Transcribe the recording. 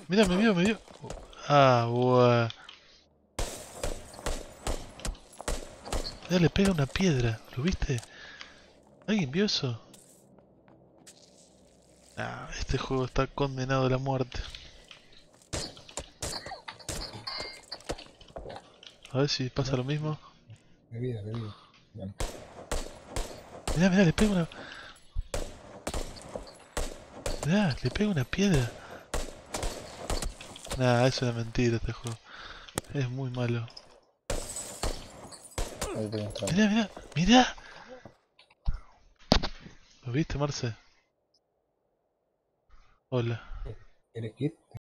Mirá, me vio. Ah, buah. Mirá, le pega una piedra. ¿Lo viste? ¿Alguien vio eso? Ah, este juego está condenado a la muerte. A ver si pasa No, lo mismo. bebida, bebida. Bueno, Mirá, le pega una... Mirá, le pega una piedra. Nah, eso es mentira este juego. Es muy malo. ahí estoy mostrando. Mirá. ¿Lo viste, Marce? Hola. ¿Quieres kit?